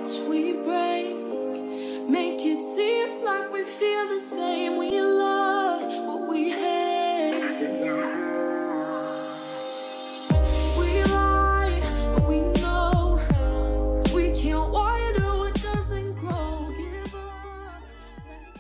We break, make it seem like we feel the same. We love what we hate. We lie, but we know we can't water what doesn't grow. Give up, let it go.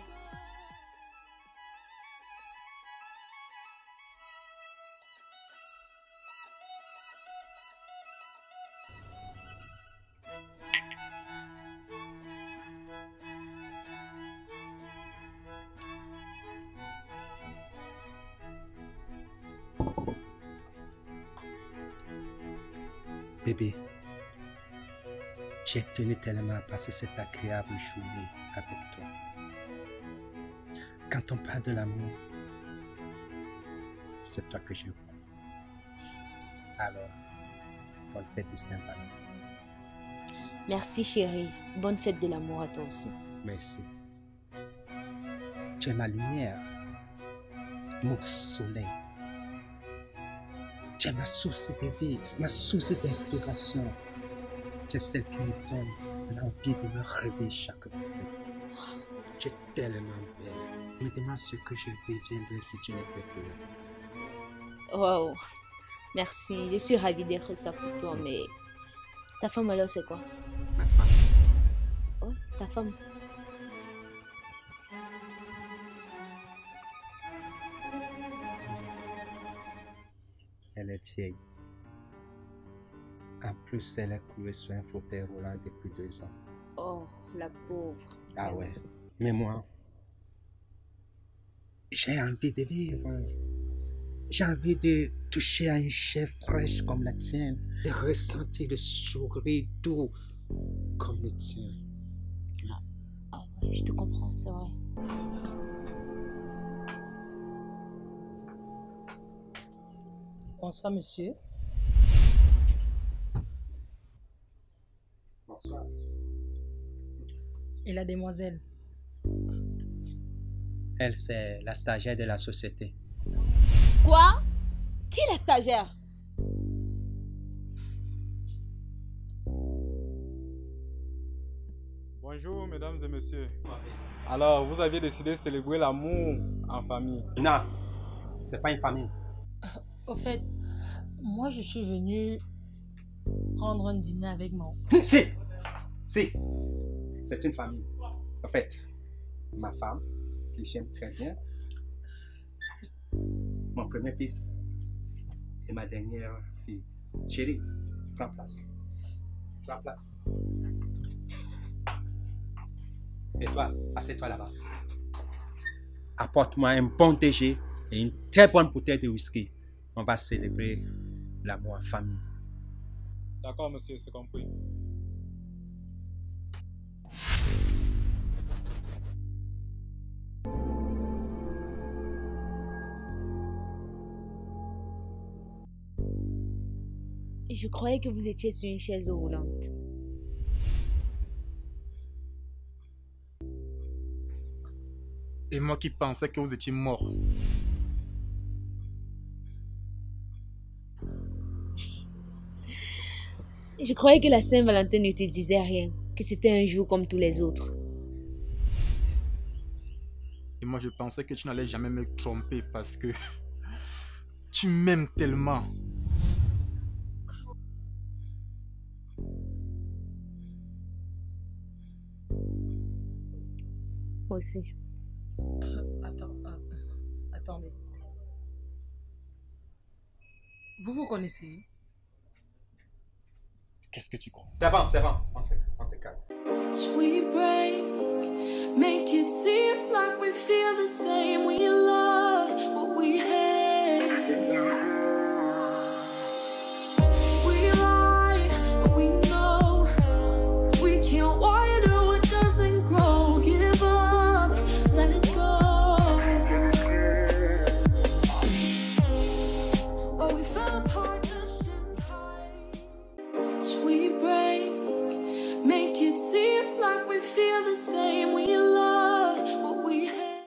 Bébé, j'ai tenu tellement à passer cette agréable journée avec toi. Quand on parle de l'amour, c'est toi que je vois. Alors, bonne fête de Saint-Valentin. Merci chérie. Bonne fête de l'amour à toi aussi. Merci. Tu es ma lumière, mon soleil. Tu es ma source de vie, ma source d'inspiration. Tu es celle qui me donne l'envie de me réveiller chaque matin. Tu es tellement belle. Me demande ce que je deviendrais si tu n'étais plus là. Wow. Merci. Je suis ravie d'être ça pour toi, mais ta femme alors c'est quoi? Ma femme, Oh, ta femme. elle est vieille. En plus, elle est clouée sur un fauteuil roulant depuis 2 ans. Oh, la pauvre. Ah ouais. Mais moi, j'ai envie de vivre. J'ai envie de toucher à une chair fraîche comme la tienne, de ressentir le sourire doux comme le tien. Ah ouais, je te comprends, c'est vrai. Bonsoir, monsieur. Bonsoir. Et la demoiselle? Elle, c'est la stagiaire de la société. Quoi? Qui est la stagiaire? Bonjour mesdames et messieurs. Alors, vous aviez décidé de célébrer l'amour en famille. Non, c'est pas une famille. Au fait, moi je suis venue prendre un dîner avec mon... Si, c'est une famille. En fait, ma femme, que j'aime très bien, mon premier fils et ma dernière fille. Chérie, prends place. Prends place. Et toi, assieds-toi là-bas. Apporte-moi un bon DG et une très bonne bouteille de whisky. On va célébrer l'amour en famille. D'accord monsieur, c'est compris. Je croyais que vous étiez sur une chaise roulante. Et moi qui pensais que vous étiez mort. Je croyais que la Saint-Valentin ne te disait rien, que c'était un jour comme tous les autres. Et moi je pensais que tu n'allais jamais me tromper parce que tu m'aimes tellement. Moi aussi. Attendez. Vous vous connaissez? Qu'est-ce que tu crois? C'est bon, on se calme. We break, make it seem like we feel the same. We love what we hate.